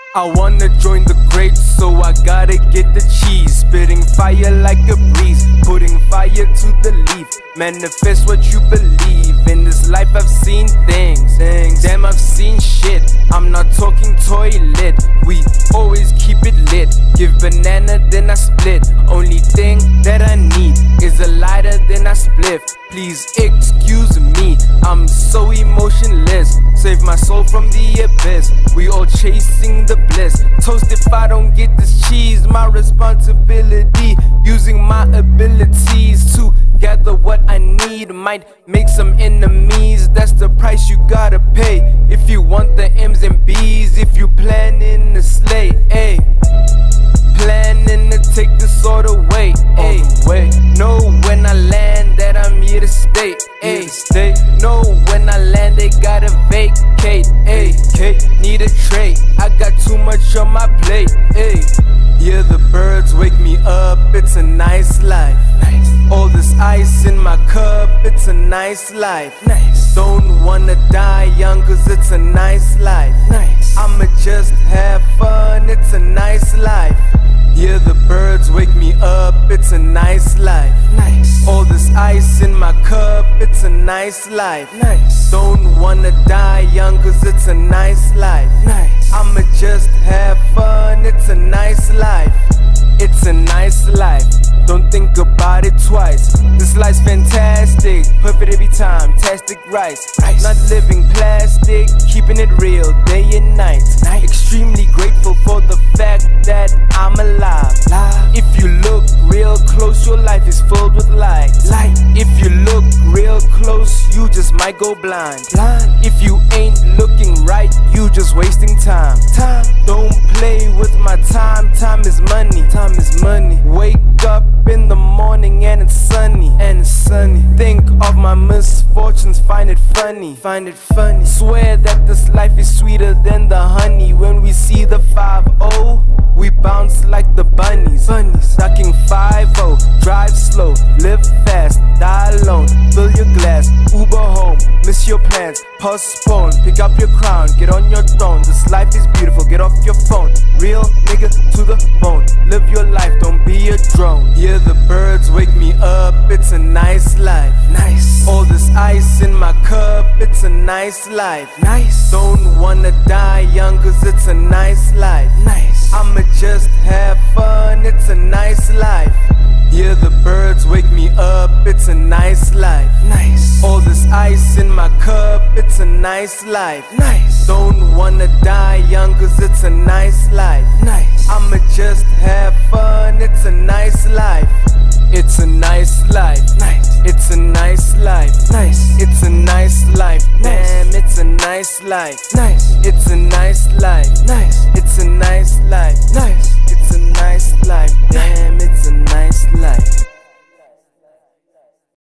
I wanna join the greats, so I gotta get the cheese. Spitting fire like a breeze, putting fire to the leaf. Manifest what you believe. In this life I've seen things, damn I've seen shit. I'm not talking toilet, we always keep it lit. Give banana then I split. Only thing that I need is a lighter then I spliff. Please excuse me, I'm so emotionless. Save my soul from the abyss. We all chasing the bliss. Toast if I don't get this cheese. My responsibility, using my abilities to gather what I need. Might make some enemies, that's the price you gotta pay. If you want the M's and B's, if you planning to slay, ayy. Planning to take this all the way, ayy. Know when I land that I'm here to stay, ayy. Know when I land they gotta vacate, ayy. Need a tray, I got too much on my plate, ayy. Yeah, the birds wake me up, it's a nice life. All this ice in my cup, it's a nice life. Don't wanna die young cause it's a nice life. I'ma just have fun, it's a nice life. Yeah, the birds wake me up, it's a nice life. All this ice in my cup, it's a nice life. Don't wanna die young cause it's a nice life. I'ma just have fun, it's a nice life. It's a nice life, don't think about it twice. This life's fantastic, perfect every time, tastic rice. Not living plastic, keeping it real day and night. Extremely grateful for the fact that I'm alive. If you look real close, your life is filled with light. If you look real close, you just might go blind. If you ain't looking right, you just wasting time. Don't play with my time, time is money. Wake up in the morning and it's sunny. Think of my misfortunes, find it funny. Swear that this life is sweeter than the honey. When we see the 5-0, we bounce like the bunnies. Knocking 5-0, drive slow, live fast, die alone. Fill your glass, Uber home, miss your plans, postpone. Pick up your crown, get on your throne. This life is beautiful, get off your phone. Real nigga to the bone. Live your life, don't be a drone. Yeah, the birds wake me up, it's a nice life. All this ice in my cup, it's a nice life. Don't wanna die young cause it's a nice life. I'ma just have fun, it's a nice life. Yeah, the birds wake me up, it's a nice life. All this ice in my cup, it's a nice life. Don't wanna die young cause it's a nice life. I'ma just have fun, it's a nice life. It's a nice life. It's a nice life. It's a nice life. Damn, it's a nice life. It's a nice life. It's a nice life. It's a nice life. Damn.